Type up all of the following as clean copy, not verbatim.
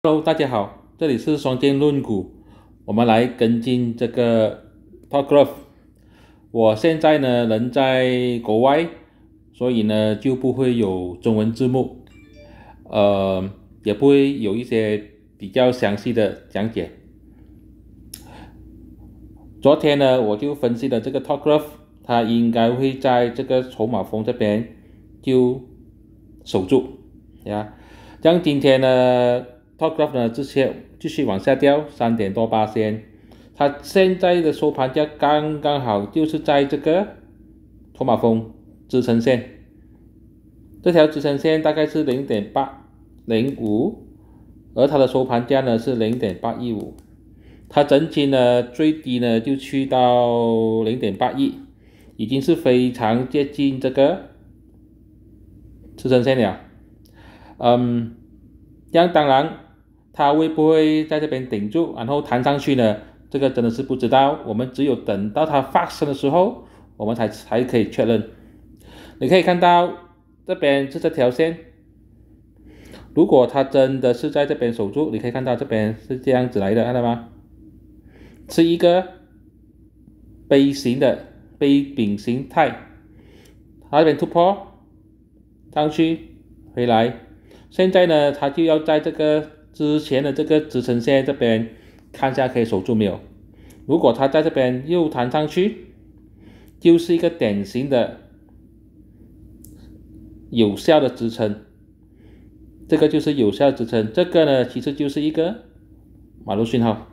Hello，大家好，这里是双剑论股，我们来跟进这个 Top Growth。我现在呢人在国外，所以呢就不会有中文字幕，也不会有一些比较详细的讲解。昨天呢我就分析了这个 Top Growth，它应该会在这个筹码峰这边就守住呀。像今天呢 Top Graph 呢，之前继续往下掉3点多%，它现在的收盘价刚刚好就是在这个筹码峰支撑线，这条支撑线大概是0.805，而它的收盘价呢是0.815，它整体呢最低呢就去到0.81，已经是非常接近这个支撑线了。当然它会不会在这边顶住然后弹上去呢，这个真的是不知道，我们只有等到它发生的时候我们才可以确认。你可以看到这边是这条线，如果它真的是在这边守住，你可以看到这边是这样子来的，看到吗？是一个杯柄形态，它这边突破上去回来，现在呢它就要在这个之前的这个支撑线这边看一下可以守住没有。如果它在这边又弹上去，就是一个典型的有效的支撑，这个就是有效支撑，这个呢其实就是一个买入讯号。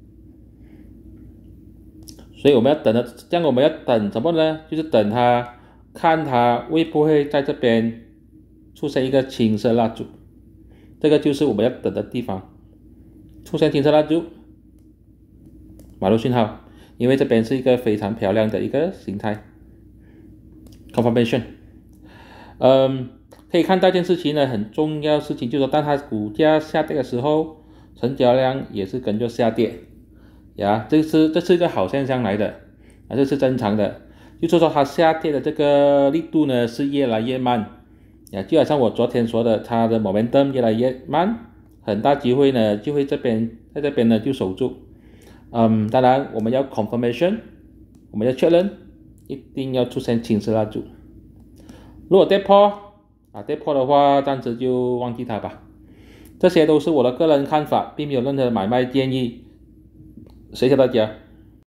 所以我们要等的，这样我们要等什么呢？就是等它看它会不会在这边出现一个青色蜡烛，这个就是我们要等的地方。出现青色蜡烛，买入讯号，因为这边是一个非常漂亮的一个形态 confirmation。可以看到一件事情呢，很重要的事情就是说，当它股价下跌的时候，成交量也是跟着下跌呀，这是一个好现象来的啊，这是正常的。就是说它下跌的这个力度呢是越来越慢呀，就好像我昨天说的，它的 momentum 越来越慢，很大机会呢就会在这边呢就守住。当然我们要 confirmation， 我们要确认，一定要出现青色蜡烛。如果跌破的话，暂时就忘记它吧。这些都是我的个人看法，并没有任何买卖建议。谢谢大家。